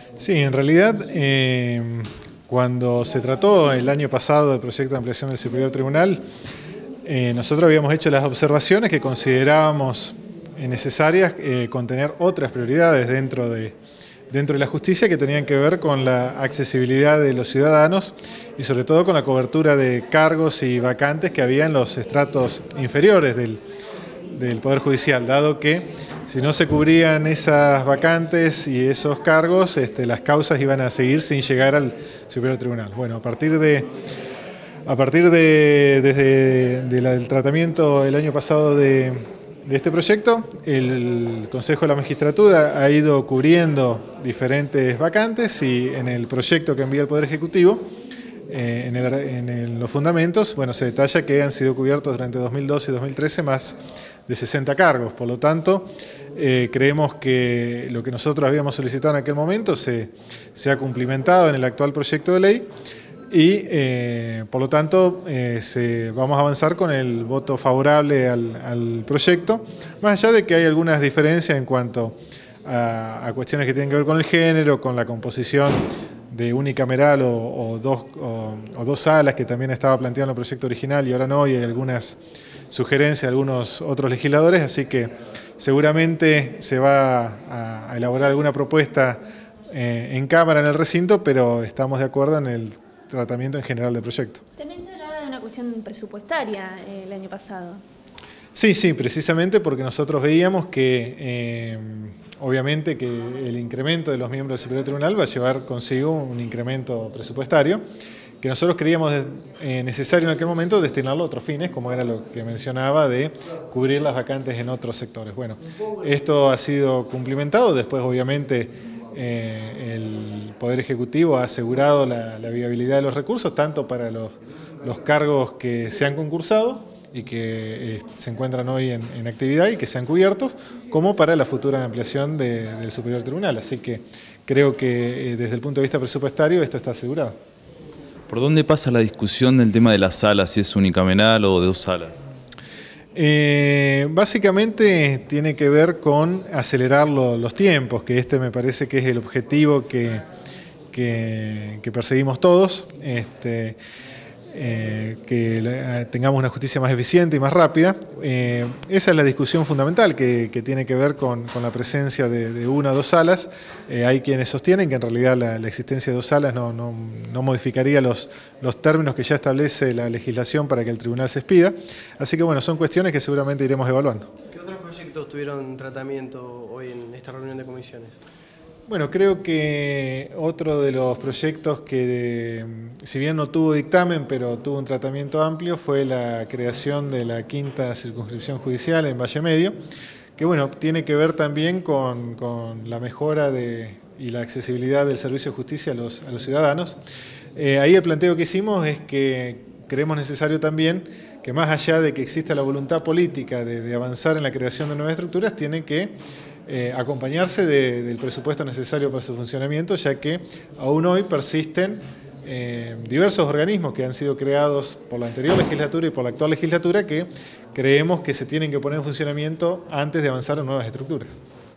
Sí, en realidad, cuando se trató el año pasado del proyecto de ampliación del Superior Tribunal, nosotros habíamos hecho las observaciones que considerábamos necesarias contener otras prioridades dentro de la justicia que tenían que ver con la accesibilidad de los ciudadanos y sobre todo con la cobertura de cargos y vacantes que había en los estratos inferiores del Poder Judicial, dado que si no se cubrían esas vacantes y esos cargos, las causas iban a seguir sin llegar al Superior Tribunal. Bueno, a partir del tratamiento el año pasado de este proyecto, el Consejo de la Magistratura ha ido cubriendo diferentes vacantes y en el proyecto que envía el Poder Ejecutivo, en los fundamentos, bueno, se detalla que han sido cubiertos durante 2012 y 2013 más de 60 cargos. Por lo tanto, creemos que lo que nosotros habíamos solicitado en aquel momento se ha cumplimentado en el actual proyecto de ley y, por lo tanto, vamos a avanzar con el voto favorable al proyecto, más allá de que hay algunas diferencias en cuanto a cuestiones que tienen que ver con el género, con la composición de unicameral o dos salas, que también estaba planteado en el proyecto original y ahora no, y hay algunas sugerencias de algunos otros legisladores, así que seguramente se va a elaborar alguna propuesta en Cámara, en el recinto, pero estamos de acuerdo en el tratamiento en general del proyecto. También se hablaba de una cuestión presupuestaria el año pasado. Sí, precisamente porque nosotros veíamos que obviamente que el incremento de los miembros del Superior Tribunal va a llevar consigo un incremento presupuestario que nosotros creíamos necesario en aquel momento destinarlo a otros fines, como era lo que mencionaba de cubrir las vacantes en otros sectores. Bueno, esto ha sido cumplimentado, después obviamente el Poder Ejecutivo ha asegurado la viabilidad de los recursos, tanto para los cargos que se han concursado y que se encuentran hoy en actividad y que sean cubiertos, como para la futura ampliación del Superior Tribunal. Así que creo que desde el punto de vista presupuestario esto está asegurado. ¿Por dónde pasa la discusión del tema de las salas, si es unicameral o de dos salas? Básicamente tiene que ver con acelerar los tiempos, que me parece que es el objetivo que perseguimos todos. Que tengamos una justicia más eficiente y más rápida. Esa es la discusión fundamental que tiene que ver con la presencia de una o dos salas. Hay quienes sostienen que en realidad la existencia de dos salas no modificaría los términos que ya establece la legislación para que el tribunal se expida. Así que bueno, son cuestiones que seguramente iremos evaluando. ¿Qué otros proyectos tuvieron tratamiento hoy en esta reunión de comisiones? Bueno, creo que otro de los proyectos que, si bien no tuvo dictamen, pero tuvo un tratamiento amplio, fue la creación de la 5ª circunscripción judicial en Valle Medio, que bueno, tiene que ver también con la mejora y la accesibilidad del servicio de justicia a los ciudadanos. Ahí el planteo que hicimos es que creemos necesario también que, más allá de que exista la voluntad política de avanzar en la creación de nuevas estructuras, tiene que acompañarse del presupuesto necesario para su funcionamiento, ya que aún hoy persisten diversos organismos que han sido creados por la anterior legislatura y por la actual legislatura que creemos que se tienen que poner en funcionamiento antes de avanzar en nuevas estructuras.